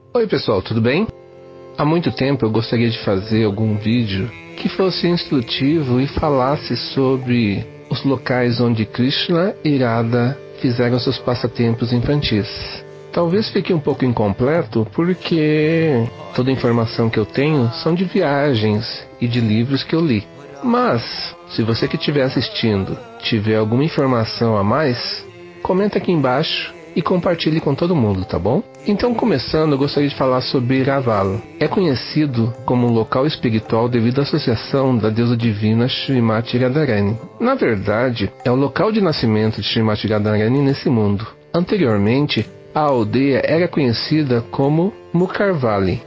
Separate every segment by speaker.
Speaker 1: Oi pessoal, tudo bem? Há muito tempo eu gostaria de fazer algum vídeo que fosse instrutivo e falasse sobre os locais onde Krishna e Radha fizeram seus passatempos infantis. Talvez fique um pouco incompleto porque toda a informação que eu tenho são de viagens e de livros que eu li. Mas, se você que estiver assistindo tiver alguma informação a mais, comenta aqui embaixo e compartilhe com todo mundo, tá bom? Então, começando, eu gostaria de falar sobre Ravala. É conhecido como um local espiritual devido à associação da deusa divina Srimati Radharani. Na verdade, é o local de nascimento de Srimati Radharani nesse mundo. Anteriormente, a aldeia era conhecida como Mukharvali,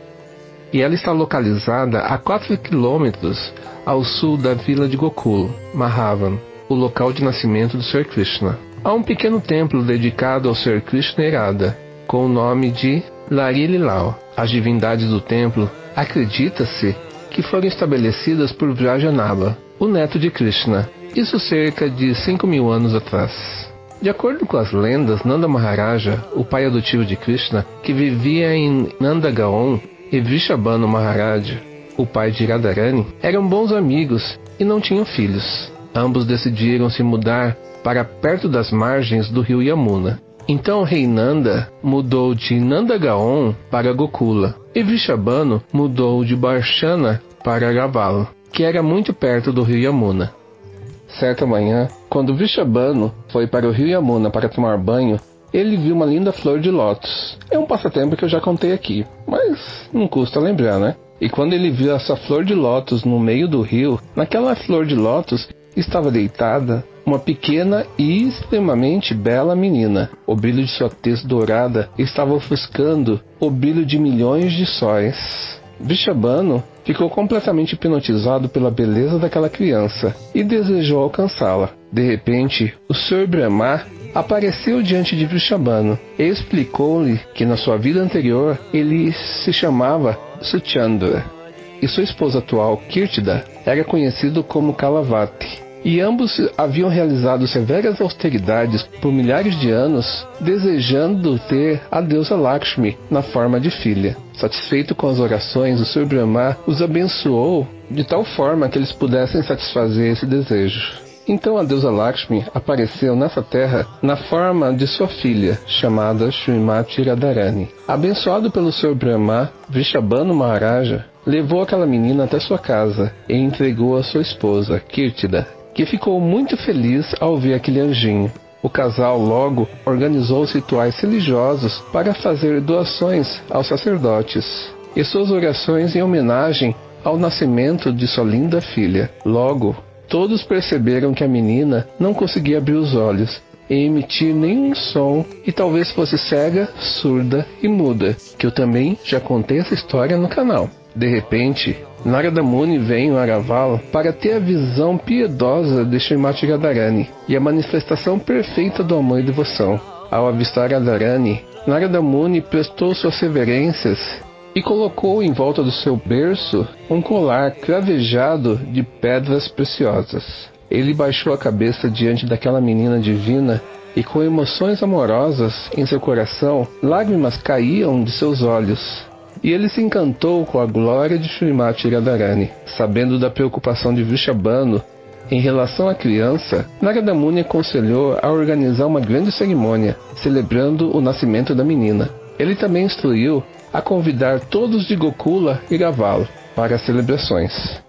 Speaker 1: e ela está localizada a 4 quilômetros ao sul da vila de Gokula, Madhavan, o local de nascimento do Sr. Krishna. Há um pequeno templo dedicado ao Sr. Krishna e Radha, com o nome de Lari Lilao. As divindades do templo acredita-se que foram estabelecidas por Vrajanabha, o neto de Krishna, isso cerca de 5.000 anos atrás. De acordo com as lendas, Nanda Maharaja, o pai adotivo de Krishna, que vivia em Nandagaon, e Vrishabhanu Maharaj, o pai de Radharani, eram bons amigos e não tinham filhos. Ambos decidiram se mudar para perto das margens do rio Yamuna. Então o rei Nanda mudou de Nandagaon para Gokula, e Vrishabhanu mudou de Barshana para Ravala, que era muito perto do rio Yamuna. Certa manhã, quando Vrishabhanu foi para o rio Yamuna para tomar banho, ele viu uma linda flor de lótus. É um passatempo que eu já contei aqui, mas não custa lembrar, né? E quando ele viu essa flor de lótus no meio do rio, naquela flor de lótus estava deitada uma pequena e extremamente bela menina. O brilho de sua tez dourada estava ofuscando o brilho de milhões de sóis. Vrishabhanu ficou completamente hipnotizado pela beleza daquela criança e desejou alcançá-la. De repente, o Sr. Brahma apareceu diante de Vrishabhanu e explicou-lhe que na sua vida anterior ele se chamava Suchandra e sua esposa atual, Kirtida, era conhecido como Kalavati. E ambos haviam realizado severas austeridades por milhares de anos, desejando ter a deusa Lakshmi na forma de filha. Satisfeito com as orações, o Sr. Brahma os abençoou de tal forma que eles pudessem satisfazer esse desejo. Então a deusa Lakshmi apareceu nessa terra na forma de sua filha, chamada Srimati Radharani. Abençoado pelo Sr. Brahma, Vrishabhanu Maharaja levou aquela menina até sua casa e entregou a sua esposa, Kirtida, que ficou muito feliz ao ver aquele anjinho. O casal logo organizou os rituais religiosos para fazer doações aos sacerdotes e suas orações em homenagem ao nascimento de sua linda filha. Logo, todos perceberam que a menina não conseguia abrir os olhos e emitir nenhum som e talvez fosse cega, surda e muda, que eu também já contei essa história no canal. De repente, Narada Muni veio a Ravala para ter a visão piedosa de Srimati Radharani e a manifestação perfeita do amor e devoção. Ao avistar Radharani, Narada Muni prestou suas reverências e colocou em volta do seu berço um colar cravejado de pedras preciosas. Ele baixou a cabeça diante daquela menina divina e com emoções amorosas em seu coração, lágrimas caíam de seus olhos. E ele se encantou com a glória de Srimati Radharani. Sabendo da preocupação de Vrishabhanu em relação à criança, Narada Muni aconselhou a organizar uma grande cerimônia, celebrando o nascimento da menina. Ele também instruiu a convidar todos de Gokula e Ravala para as celebrações.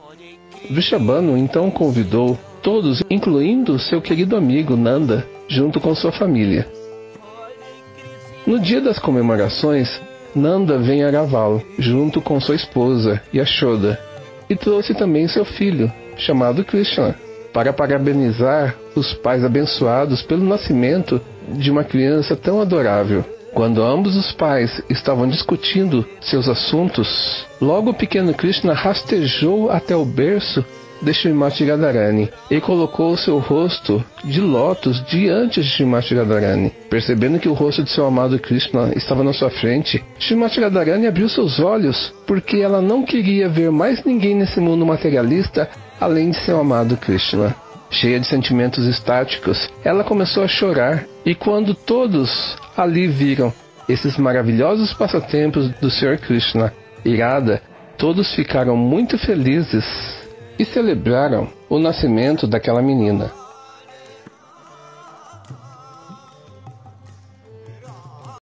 Speaker 1: Vrishabhanu então convidou todos, incluindo seu querido amigo Nanda, junto com sua família. No dia das comemorações, Nanda vem a Ravala, junto com sua esposa, Yashoda, e trouxe também seu filho, chamado Krishna, para parabenizar os pais abençoados pelo nascimento de uma criança tão adorável. Quando ambos os pais estavam discutindo seus assuntos, logo o pequeno Krishna rastejou até o berço de Srimati Radharani e colocou seu rosto de lótus diante de Srimati Radharani. Percebendo que o rosto de seu amado Krishna estava na sua frente, Srimati Radharani abriu seus olhos porque ela não queria ver mais ninguém nesse mundo materialista além de seu amado Krishna. Cheia de sentimentos estáticos, ela começou a chorar, e quando todos ali viram esses maravilhosos passatempos do Sr. Krishna e Radha, todos ficaram muito felizes e celebraram o nascimento daquela menina.